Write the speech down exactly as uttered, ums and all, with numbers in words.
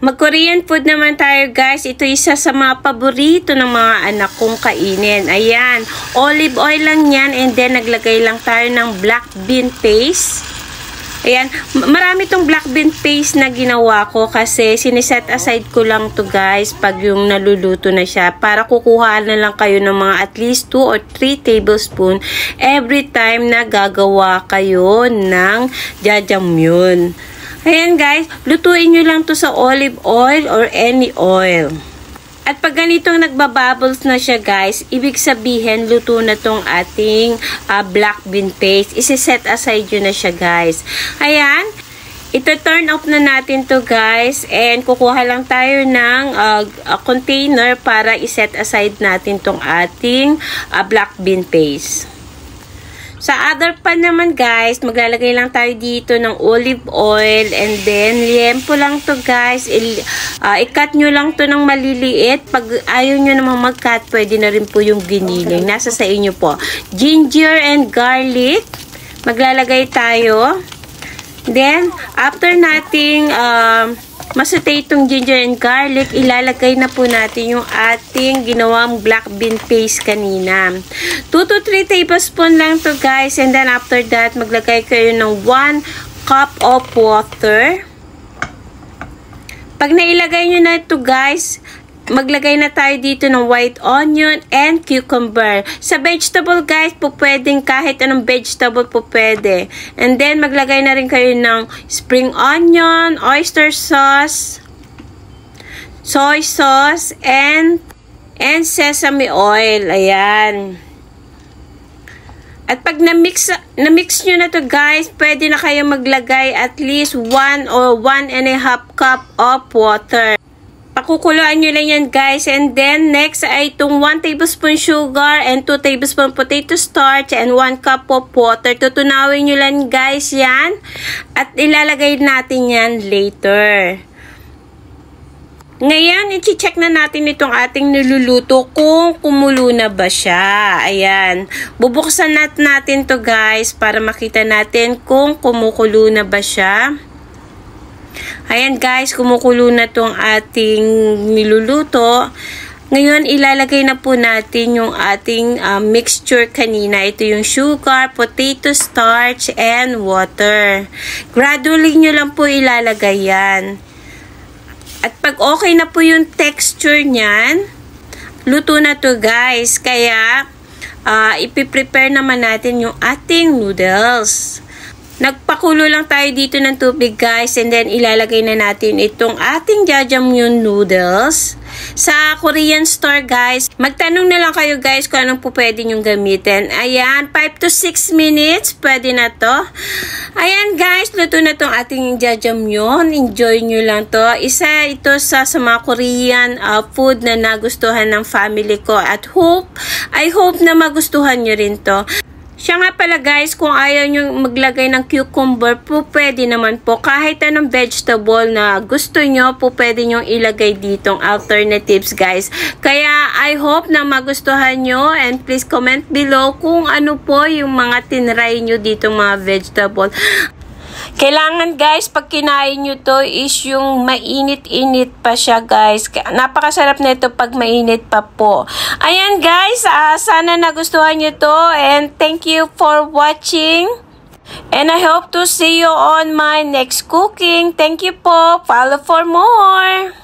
Mag-Korean food naman tayo guys. Ito isa sa mga paborito ng mga anak kong kainin. Ayan. Olive oil lang yan. And then naglagay lang tayo ng black bean paste. Ayan. Marami tong black bean paste na ginawa ko kasi siniset aside ko lang to guys pag yung naluluto na siya. Para kukuha na lang kayo ng mga at least two or three tablespoon every time na gagawa kayo ng jjajangmyeon. Ayan guys, lutuin nyo lang to sa olive oil or any oil. At pag ganitong nagbabubbles na siya guys, ibig sabihin luto na tong ating uh, black bean paste. Isi-set aside yun na siya guys. Ayan, ito turn off na natin to guys. And kukuha lang tayo ng uh, uh, container para iset aside natin tong ating uh, black bean paste. Sa other pan naman guys, maglalagay lang tayo dito ng olive oil and then liempo lang to guys. I, uh, i-cut nyo lang to ng maliliit. Pag ayaw nyo namang mag-cut, pwede na rin po yung giniling. Nasa sa inyo po. Ginger and garlic. Maglalagay tayo. Then, after nating uh, masutay itong ginger and garlic, ilalagay na po natin yung ating ginawang black bean paste kanina. two to three tablespoon lang to guys. And then after that, maglagay kayo ng one cup of water. Pag nailagay nyo na ito guys, maglagay na tayo dito ng white onion and cucumber. Sa vegetable guys, po pwedeng kahit anong vegetable po pwede. And then maglagay na rin kayo ng spring onion, oyster sauce, soy sauce, and and sesame oil. Ayan. At pag na-mix, na-mix nyo na to guys, pwede na kayo maglagay at least one or one and a half cup of water. Pakukuluan nyo lang yan guys. And then next ay itong one tablespoon sugar and two tablespoon potato starch and one cup of water. Tutunawin nyo lang guys yan. At ilalagay natin yan later. Ngayon, i-check na natin itong ating niluluto kung kumulo na ba siya. Ayan. Bubuksan natin to guys para makita natin kung kumukulo na ba siya. Ayan guys, kumukulo na tong ating niluluto. Ngayon, ilalagay na po natin yung ating uh, mixture kanina. Ito yung sugar, potato starch, and water. Gradually nyo lang po ilalagay yan. At pag okay na po yung texture niyan, luto na to guys. Kaya, uh, ipiprepare naman natin yung ating noodles. Nagpakulo lang tayo dito ng tubig guys, and then ilalagay na natin itong ating jjajangmyeon noodles. Sa Korean store guys, magtanong na lang kayo guys kung anong po pwede nyong gamitin. Ayan, five to six minutes, pwede na to. Ayan guys, luto na tong ating jjajangmyeon. Enjoy nyo lang to. Isa ito sa, sa mga Korean uh, food na nagustuhan ng family ko. At hope, I hope na magustuhan nyo rin to. Siya nga pala guys, kung ayaw nyo maglagay ng cucumber, po pwede naman po. Kahit anong vegetable na gusto nyo, po pwede nyo ilagay ditong alternatives guys. Kaya I hope na magustuhan nyo, and please comment below kung ano po yung mga tinry nyo ditong mga vegetable. Kailangan guys, pag kinain nyo to is yung mainit-init pa siya guys. Napakasarap na ito pag mainit pa po. Ayan guys, uh, sana nagustuhan nyo to, and thank you for watching. And I hope to see you on my next cooking. Thank you po. Follow for more.